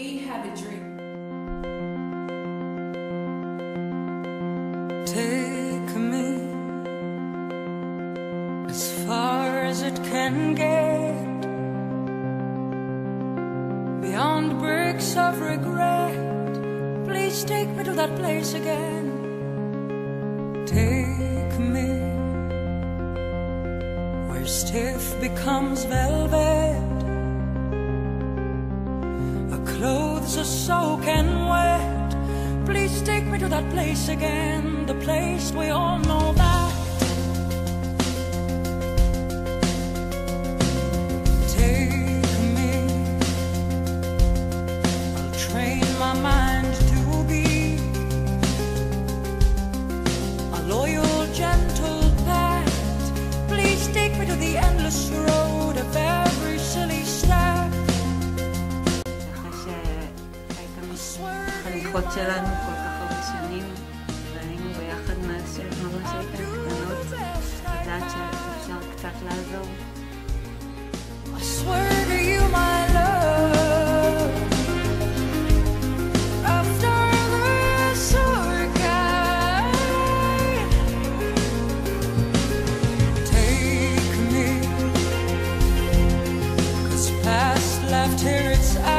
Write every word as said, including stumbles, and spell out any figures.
we have a dream. Take me as far as it can get, beyond bricks of regret. Please take me to that place again. Take me where stiff becomes velvet, our clothes are soaking wet. Please take me to that place again, the place we all know that. Take me, I'll train my mind to be a loyal, gentle pet. Please take me to the endless road of every silly step. החניכות שלנו כל כך הרבה שנים, והיינו ביחד מאז שממש הייתן קטנות, לדעת שאפשר קצת לעזור. I swear to you, my love, after this hurricane, take me, 'cause past left here it's